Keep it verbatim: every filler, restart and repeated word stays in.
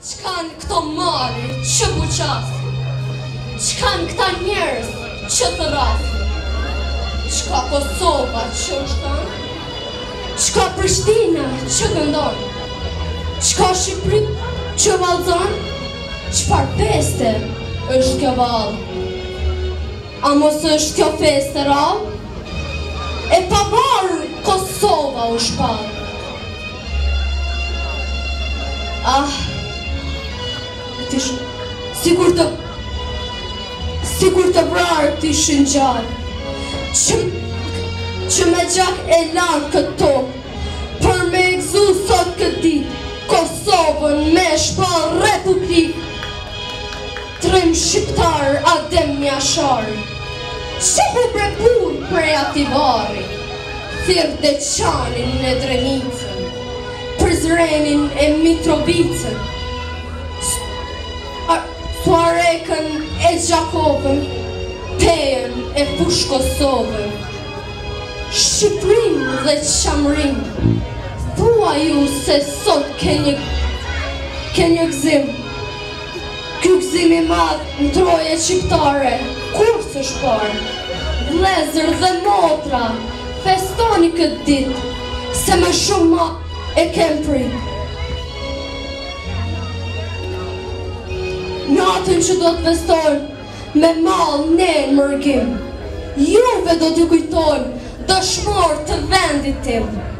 Çkan këto mali që buqasi, çkan këta njerëz që të rasi, çka Kosova që shton, çka Prishtina që këndon, çka Shqipëri që vallëzon, çfarë feste është kjo vallë? A mos është kjo feste rallë? E pavarur Kosova u shpallë. Ah, Tish, sigur të sigur të vrarë t'ishin gjallë që, që me gjak e lanë këto për me egzu sot këtë dit Kosovën me shpall republik Trim shqiptar Adem Mjashari Shepe brepuj prej ati vari Thirë Deçanin e Drenicën Prizrenin e Mitrovicën Tuarekën e Gjakovën, Pejen e Fush Kosovën, Shqiprin dhe Qamrin, thua ju se sot ke një, ke një gzim. Ky gzim i madh në troje shqiptare, kur së shparë, vlezër dhe motra, festoni këtë ditë, se më shumë ma e kem pritë. Natën që do të festojnë me malë ne në mërgim, juve do t'ju kujtojnë dëshmor të vendit tim.